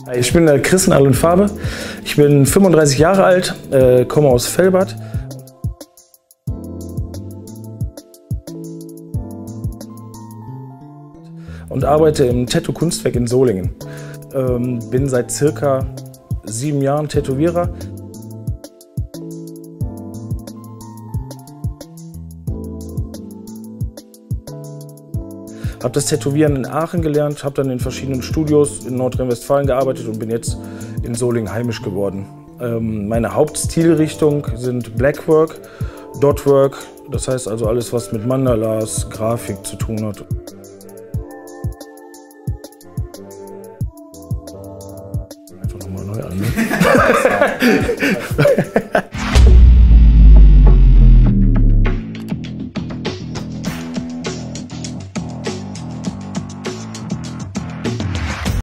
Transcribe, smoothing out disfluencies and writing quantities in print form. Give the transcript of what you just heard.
Ich bin Christian Allen Farbe. Ich bin 35 Jahre alt, komme aus Velbert. Und arbeite im Tattoo-Kunstwerk in Solingen. Bin seit circa 7 Jahren Tätowierer. Habe das Tätowieren in Aachen gelernt, habe dann in verschiedenen Studios in Nordrhein-Westfalen gearbeitet und bin jetzt in Solingen heimisch geworden. Meine Hauptstilrichtung sind Blackwork, Dotwork, das heißt also alles, was mit Mandalas, Grafik zu tun hat. Einfach nochmal neu an. Ne?